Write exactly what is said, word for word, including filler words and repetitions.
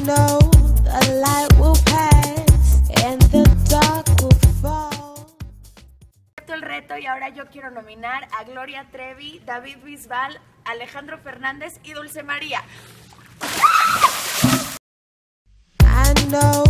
know the light will pass and the dark will fall. El reto, y ahora yo quiero nominar a Gloria Trevi, David Bisbal, Alejandro Fernández y Dulce María. I know